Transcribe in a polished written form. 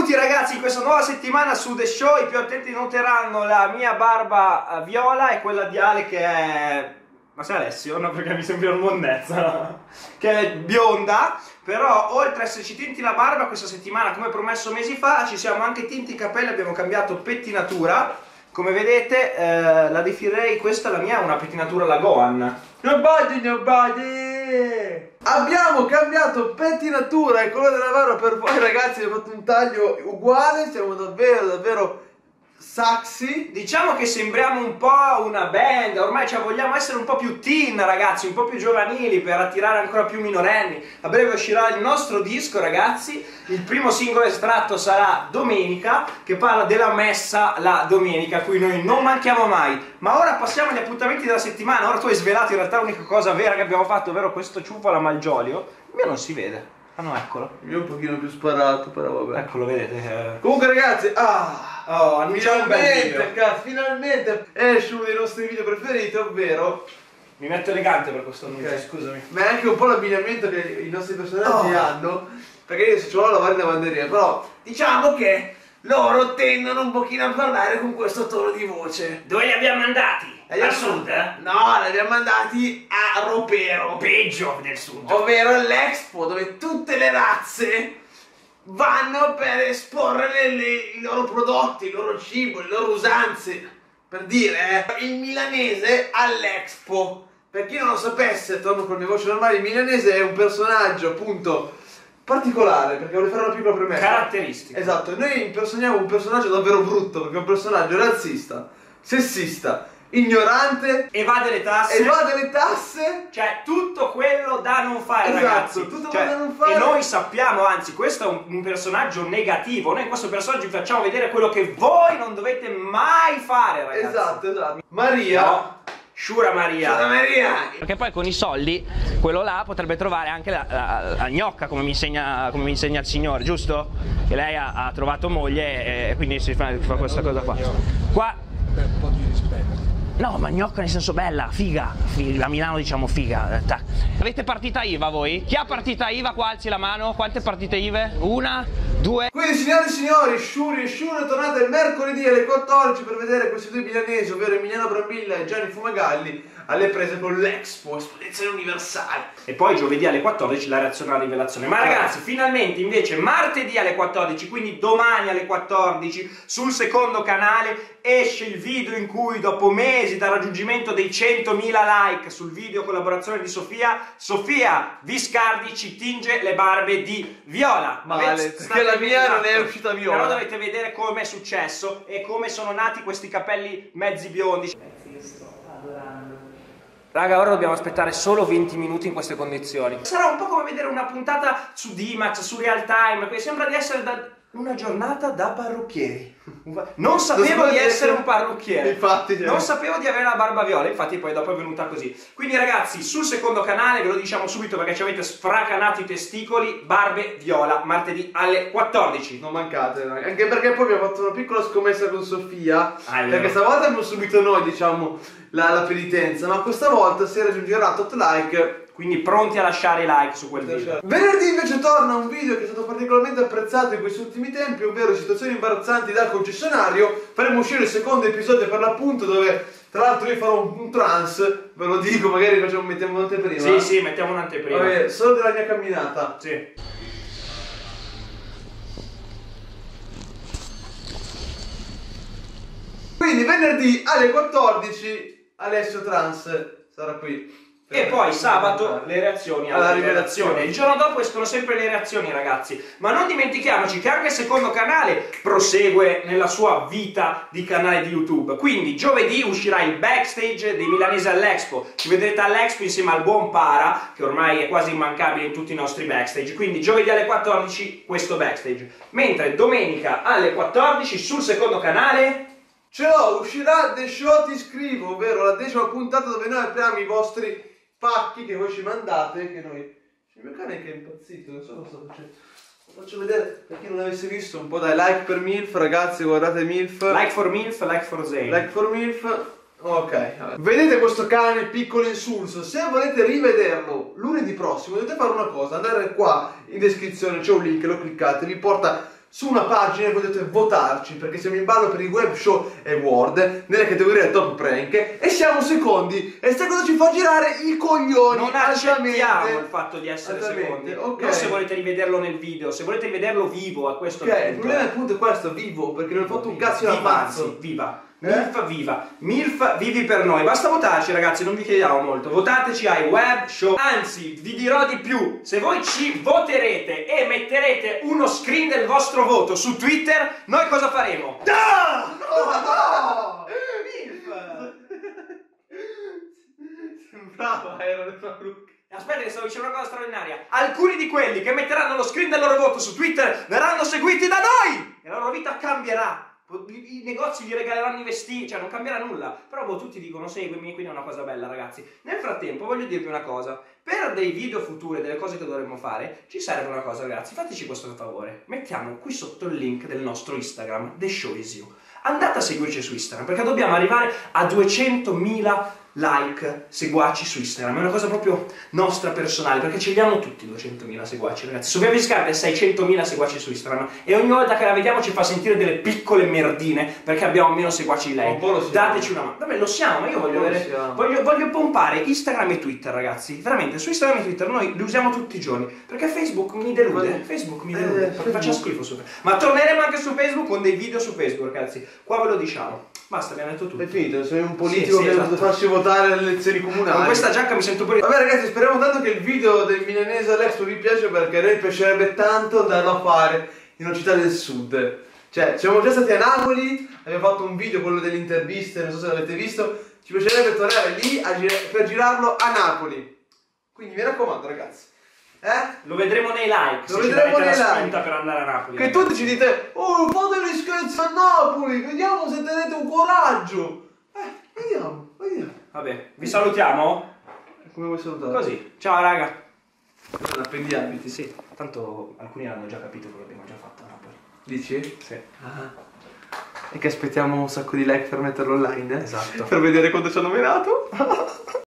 Benvenuti ragazzi in questa nuova settimana su The Show. I più attenti noteranno la mia barba viola e quella di Ale che è... Ma sei Alessio? No, perché mi sembra un monnezza. Che è bionda. Però oltre a esserci tinti la barba questa settimana, come promesso mesi fa, ci siamo anche tinti i capelli, abbiamo cambiato pettinatura. Come vedete la definirei, questa la mia, una pettinatura alla Gohan. Nobody! Abbiamo cambiato pettinatura e colore della barba per voi ragazzi, abbiamo fatto un taglio uguale, siamo davvero sexy. Diciamo che sembriamo un po' una band, ormai vogliamo essere un po' più teen ragazzi, un po' più giovanili per attirare ancora più minorenni. A breve uscirà il nostro disco ragazzi, il primo singolo estratto sarà Domenica, che parla della messa la domenica, a cui noi non manchiamo mai. Ma ora passiamo agli appuntamenti della settimana. Ora tu hai svelato in realtà l'unica cosa vera che abbiamo fatto, ovvero questo ciuffo alla Malgioglio. Il mio non si vede. Ah no, eccolo. Il mio è un pochino più sparato, però vabbè. Eccolo, vedete. Comunque ragazzi, annunciamo un bel video. Cazzo, finalmente esce uno dei nostri video preferiti, ovvero... Mi metto elegante per questo annuncio, Okay. scusami. Ma è anche un po' l'abbigliamento che i nostri personaggi hanno, perché io se ce l'ho a lavare in lavanderia, però diciamo che loro tendono un pochino a parlare con questo tono di voce. Dove li abbiamo mandati? Al sud? No, li abbiamo mandati a Ropero, Peggio del sud. ovvero all'Expo, dove tutte le razze vanno per esporre i loro prodotti, il loro cibo, le loro usanze. Per dire, il milanese all'Expo. Per chi non lo sapesse, torno con le voci normali, il milanese è un personaggio appunto particolare, perché voglio fare una piccola premessa. Caratteristico. Esatto, noi impersoniamo un personaggio davvero brutto, perché è un personaggio razzista, sessista, ignorante, Evade le tasse. Cioè tutto quello da non fare, Esatto, ragazzi. tutto quello da non fare. E noi sappiamo, anzi questo è un personaggio negativo. Noi in questo personaggio vi facciamo vedere quello che voi non dovete mai fare, ragazzi. Esatto. Maria. No. Shura Maria. Perché poi con i soldi, quello là potrebbe trovare anche la gnocca, come mi insegna il signore, giusto? Che lei ha trovato moglie e quindi si fa questa cosa qua. Qua... Per un po' di rispetto. No, ma gnocca nel senso bella, figa, a Milano diciamo figa. Avete partita IVA voi? Chi ha partita IVA qua alzi la mano? Quante partite IVA? Una? Due? Quindi signore e signori, Shuri e Shura tornate il mercoledì alle 14 per vedere questi due milanesi, ovvero Emiliano Brambilla e Gianni Fumagalli, alle prese con l'Expo, esposizione universale. E poi giovedì alle 14 la reazione alla rivelazione. Ma ragazzi, finalmente invece martedì alle 14, quindi domani alle 14, sul secondo canale esce il video in cui dopo mesi dal raggiungimento dei 100.000 like sul video collaborazione di Sofia Viscardi ci tinge le barbe di viola. Male, perché la mia non è uscita viola. Però dovete vedere come è successo e come sono nati questi capelli mezzi biondi. Raga, ora dobbiamo aspettare solo 20 minuti in queste condizioni. Sarà un po' come vedere una puntata su D-Max, su Real Time, sembra di essere una giornata da parrucchieri. Non sapevo di essere un parrucchiere. Infatti, non sapevo di avere la barba viola, infatti poi dopo è venuta così. Quindi ragazzi, sul secondo canale, ve lo diciamo subito perché ci avete sfracanato i testicoli, barbe viola, martedì alle 14. Non mancate, anche perché poi abbiamo fatto una piccola scommessa con Sofia, Perché perché stavolta abbiamo subito noi, diciamo, la penitenza, ma questa volta si raggiungerà tot like. Quindi pronti a lasciare i like su quel video. Venerdì invece torna un video che è stato particolarmente apprezzato in questi ultimi tempi, ovvero situazioni imbarazzanti dal concessionario. Faremo uscire il secondo episodio per l'appunto, dove tra l'altro io farò un trance, ve lo dico, magari mettiamo un'anteprima. Sì, mettiamo un'anteprima. Vabbè, solo della mia camminata. Sì. Quindi venerdì alle 14 Alessio Trans sarà qui. E poi sabato le reazioni alla rivelazione. Il giorno dopo escono sempre le reazioni, ragazzi. Ma non dimentichiamoci che anche il secondo canale prosegue nella sua vita di canale di YouTube. Quindi giovedì uscirà il backstage dei milanesi all'Expo. Ci vedrete all'Expo insieme al buon Para, che ormai è quasi immancabile in tutti i nostri backstage. Quindi giovedì alle 14 questo backstage. Mentre domenica alle 14 sul secondo canale... Ce l'ho, uscirà The Show Ti Scrivo, ovvero la 10ª puntata dove noi apriamo i vostri pacchi che voi ci mandate, che noi... Il mio cane che è impazzito, non so cosa sta facendo. Lo faccio vedere per chi non avesse visto un po', dai, like per MILF, ragazzi, guardate MILF. Like for MILF, like for Zane. Like for MILF. Ok, vedete questo cane piccolo insulso? Se volete rivederlo lunedì prossimo dovete fare una cosa, andare qua in descrizione, c'è un link, lo cliccate, vi porta su una pagina e potete votarci, perché siamo in ballo per i Web Show Award nella categoria Top Prank e siamo secondi, e sai cosa ci fa girare i coglioni? Non accettiamo il fatto di essere secondi. Okay. Non se volete rivederlo nel video, se volete rivederlo vivo, a questo Ok, punto. il problema appunto è questo, vivo, perché non ho fatto un cazzo da pazzo. Viva. Milf viva, Milf vivi per noi. Basta votarci, ragazzi, non vi chiediamo molto. Votateci ai Web Show. Anzi, vi dirò di più. Se voi ci voterete e metterete uno screen del vostro voto su Twitter, noi cosa faremo? No! No! Milf! Sembrava, era le parrucche. Aspetta che stavo dicendo una cosa straordinaria. Alcuni di quelli che metteranno lo screen del loro voto su Twitter verranno seguiti da noi e la loro vita cambierà. I negozi gli regaleranno i vestiti, cioè non cambierà nulla. Però tutti dicono seguimi, quindi è una cosa bella, ragazzi. Nel frattempo voglio dirvi una cosa. Per dei video futuri, delle cose che dovremmo fare, ci serve una cosa, ragazzi. Fateci questo favore. Mettiamo qui sotto il link del nostro Instagram, The Show Is You. Andate a seguirci su Instagram, perché dobbiamo arrivare a 200.000 like, seguaci su Instagram. È una cosa proprio nostra, personale, perché ce li hanno tutti 200.000 seguaci, ragazzi. Su Via Viscardi 600.000 seguaci su Instagram e ogni volta che la vediamo ci fa sentire delle piccole merdine perché abbiamo meno seguaci di lei. Dateci una mano. Vabbè, lo siamo, ma io voglio pompare Instagram e Twitter, ragazzi. Veramente, su Instagram e Twitter noi li usiamo tutti i giorni, perché Facebook mi delude. Facebook mi delude, perché faccia schifo su Facebook. Ma torneremo anche su Facebook con dei video su Facebook, ragazzi. Qua ve lo diciamo. Basta, abbiamo detto tutto. È finito, sei un politico sì, che esatto. deve farci votare alle elezioni comunali. Con questa giacca mi sento pure... Vabbè ragazzi, speriamo tanto che il video del milanese all'Expo vi piace, perché a noi piacerebbe tanto andarlo a fare in una città del sud. Cioè, siamo già stati a Napoli, abbiamo fatto un video, quello delle interviste, non so se l'avete visto. Ci piacerebbe tornare lì per girarlo a Napoli. Quindi mi raccomando ragazzi. Lo vedremo nei like. Lo vedremo nei like. Spinta per andare a Napoli. Che tutti ci dite, oh fate gli scherzi a Napoli, vediamo se tenete un coraggio. Vediamo. Vabbè, vi salutiamo? Come vuoi salutare? Così. Ciao raga. Appendiabiti. Sì, tanto alcuni hanno già capito quello che abbiamo già fatto a Napoli. Dici? Sì. E che aspettiamo un sacco di like per metterlo online, Esatto. Per vedere quanto ci hanno menato.